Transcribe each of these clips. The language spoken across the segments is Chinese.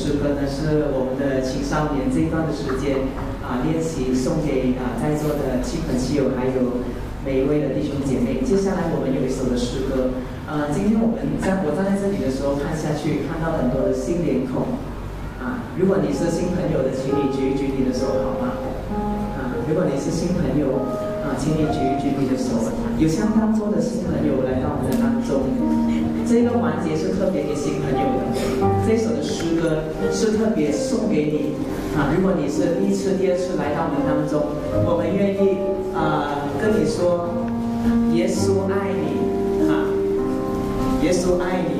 诗歌呢，是我们的青少年这一段的时间练习，送给在座的亲朋戚友，还有每一位的弟兄姐妹。接下来我们有一首的诗歌，今天我站在这里的时候看下去，看到很多的新脸孔如果你是新朋友的，请你举一举你的手好吗？如果你是新朋友请你举一举你的手。有相当多的新朋友来到我们的当中，这个环节是特别给新朋友的。这首的诗歌是特别送给你如果你是第一次、第二次来到我们当中，我们愿意跟你说，耶稣爱你耶稣爱你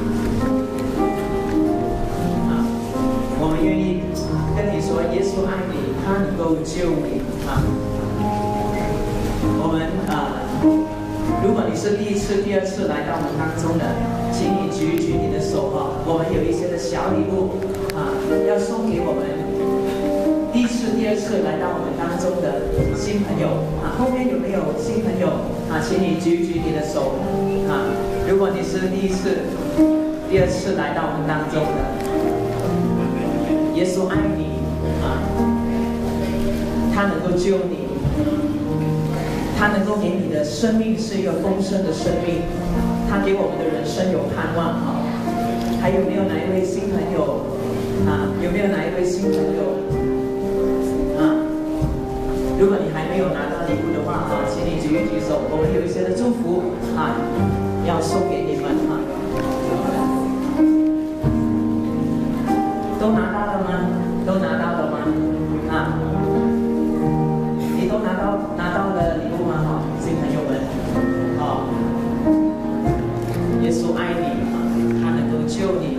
我们愿意跟你说，耶稣爱你，他能够救你我们如果你是第一次、第二次来到我们当中的，请你举一举你的手我们有一些的小礼物要送给我们第一次、第二次来到我们当中的新朋友后面有没有新朋友请你举一举你的手如果你是第一次、第二次来到我们当中的，耶稣爱你他能够救你，他能够给你的生命是一个丰盛的生命，他给我们的人生有盼望还有没有哪一位新朋友有没有哪一位新朋友如果你还没有拿到礼物的话请你举一举手，我们有一些的祝福要送给你们都拿到了吗？都拿到了吗？你都拿到了礼物吗？新朋友们耶稣爱你他能够救你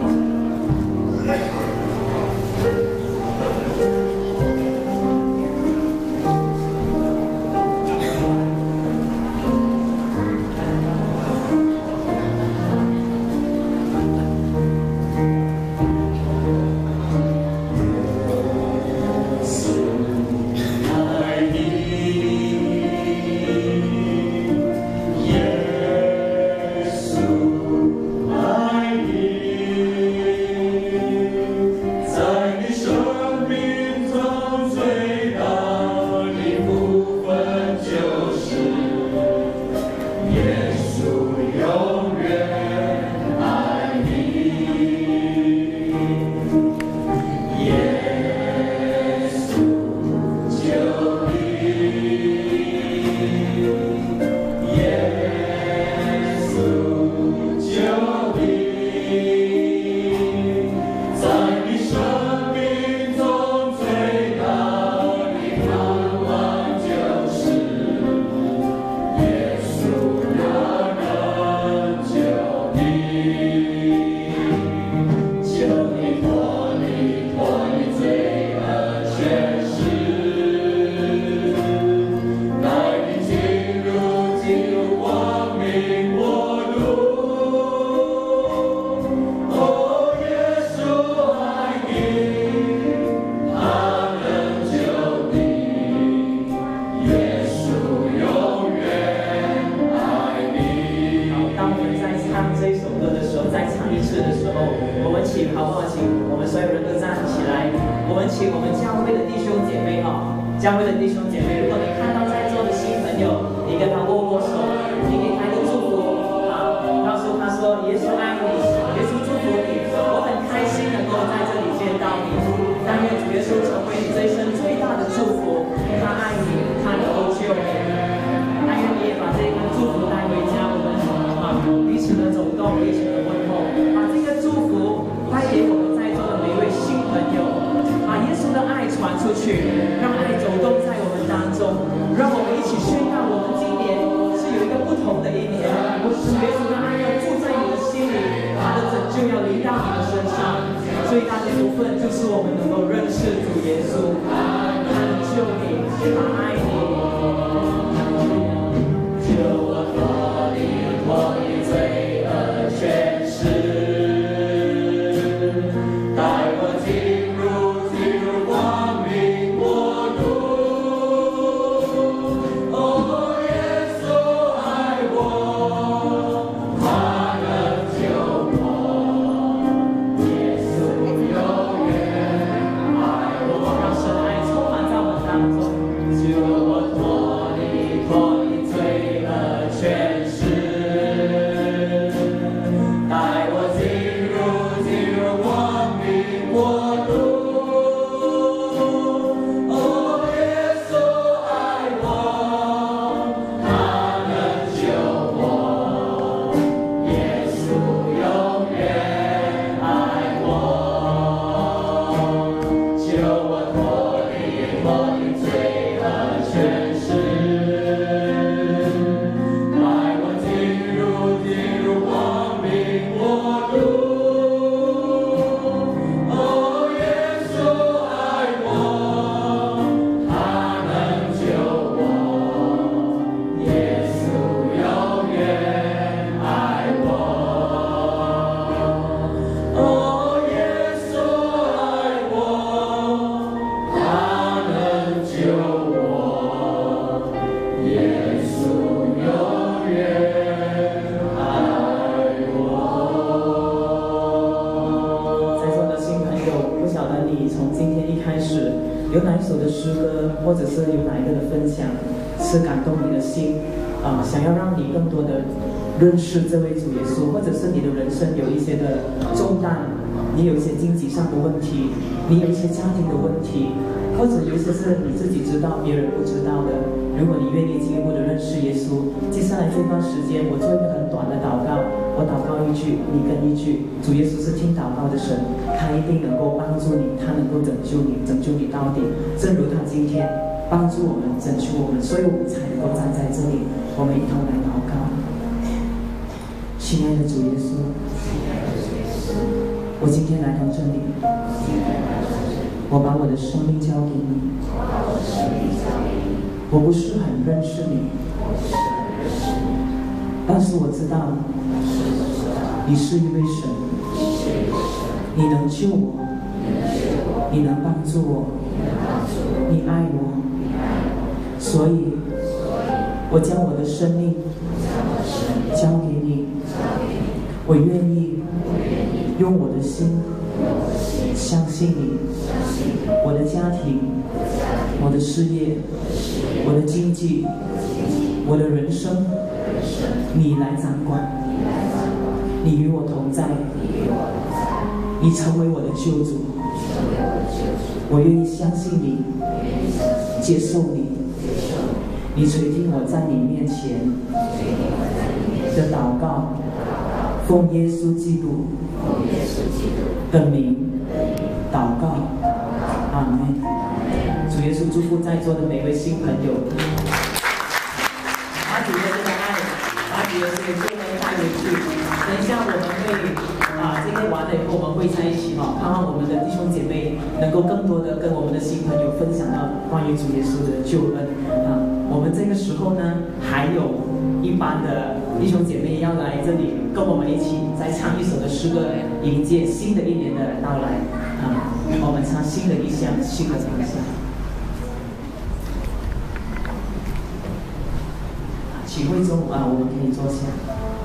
有诗歌，或者是有哪一个的分享是感动你的心，想要让你更多的认识这位主耶稣，或者是你的人生有一些的重担，你有一些经济上的问题，你有一些家庭的问题，或者有一些是你自己知道别人不知道的。如果你愿意进一步的认识耶稣，接下来这段时间我做一个很短的祷告，我祷告一句，你跟一句。主耶稣是听祷告的神，他一定能够帮助你，他能够拯救你，拯救你到底。正如他今天帮助我们，拯救我们，所以我们才能够站在这里。我们一同来祷告。亲爱的主耶稣，我今天来到这里，我把我的生命交给你。我不是很认识你，但是我知道你是一位神，你能救我，你能帮助我，你爱我，所以我将我的生命交给你。我愿意用我的心相信你。我的家庭，我的事业，我的经济，我的人生，你来掌管，你与我同在，你成为我的救主。我愿意相信你，接受你，你垂听我在你面前的祷告，奉耶稣基督的名祷告，阿们。主耶稣祝福在座的每位新朋友，把主耶稣的爱，把主耶稣的救恩带回去。等一下我们会今天完了以后我们会在一起盼望我们的弟兄姐妹能够更多的跟我们的新朋友分享到关于主耶稣的救恩我们这个时候呢，还有一班的弟兄姐妹要来这里跟我们一起再唱一首的诗歌，迎接新的一年的到来我们唱新的一项，新的方向。启会中我们可以坐下。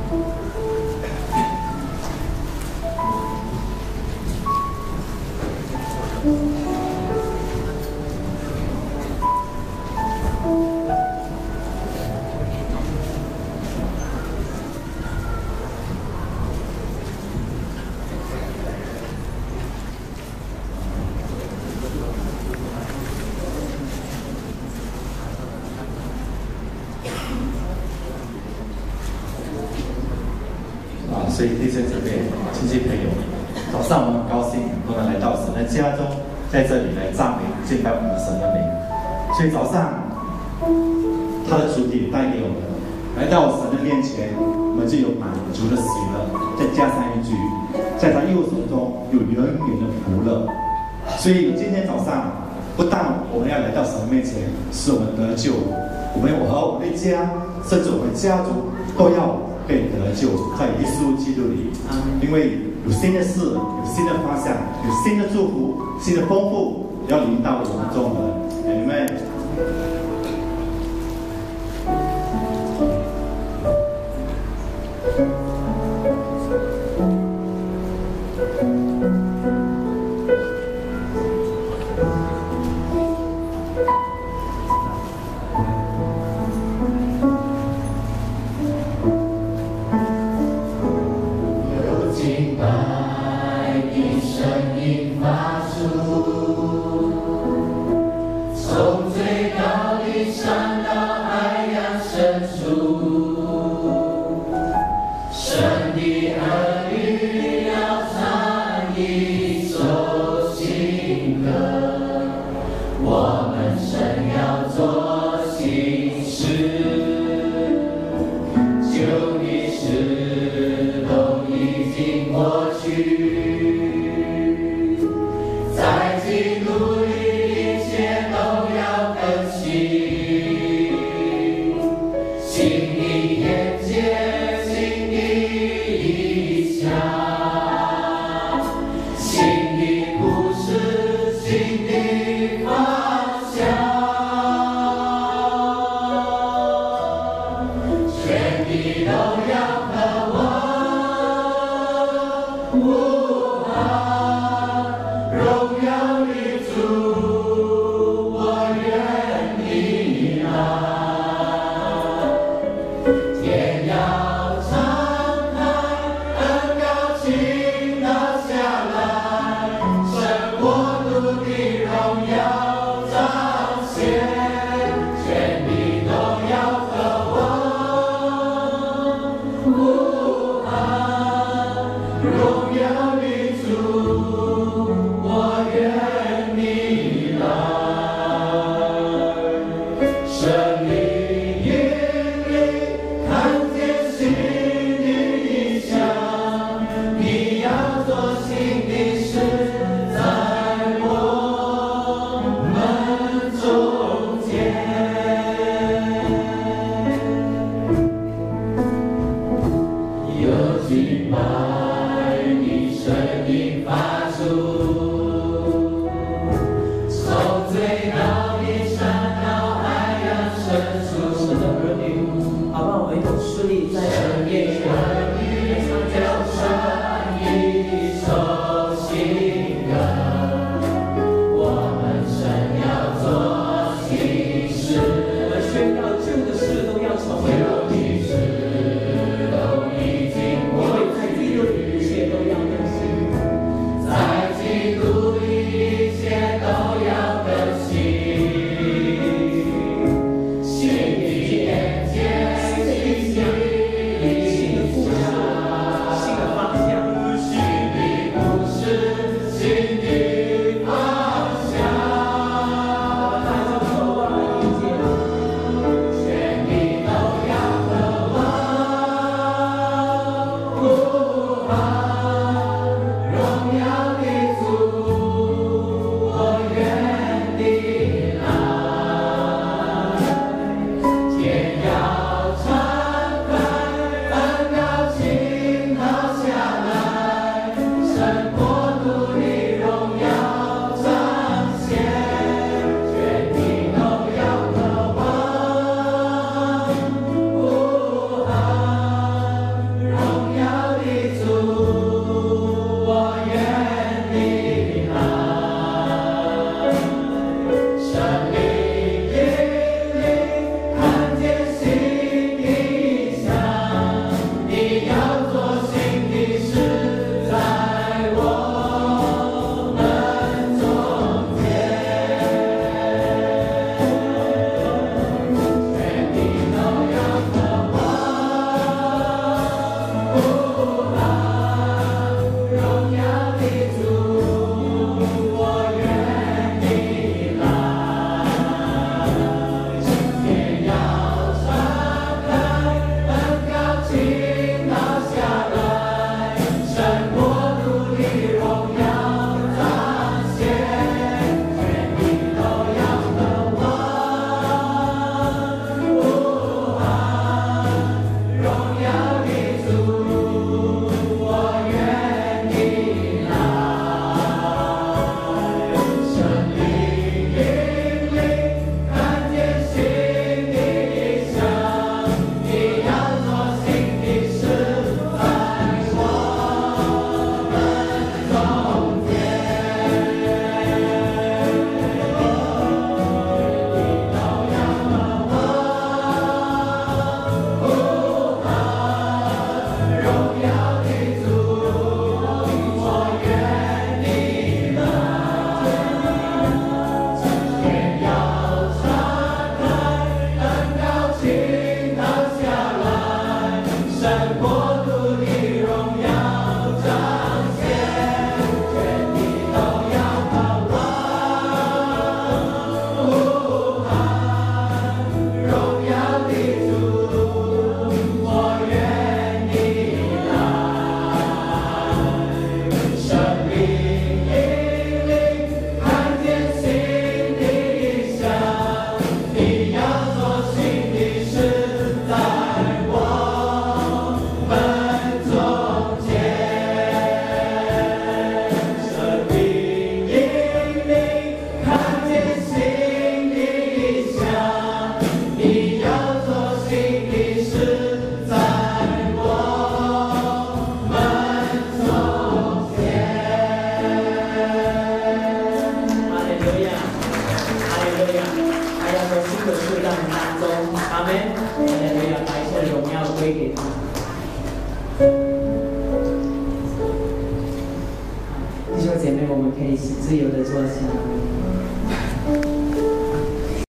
所以弟兄姊妹、亲戚朋友，早上我们很高兴都能来到神的家中，在这里来赞美、敬拜我们的神的名。所以早上他的主题带给我们，来到神的面前，我们就有满足的喜乐，再加上一句，在他右手中有永远的福乐。所以今天早上，不但我们要来到神的面前，使我们得救，我和我的家，甚至我们家族都要被得救，在耶稣基督里，因为有新的事，有新的方向，有新的祝福，新的丰富要临到我们众人。Amen。 新的故事，新的方向。 要做新的事在我们当中，阿门。哈利路亚，把一切荣耀归给他。弟兄姐妹，我们可以自由的坐下。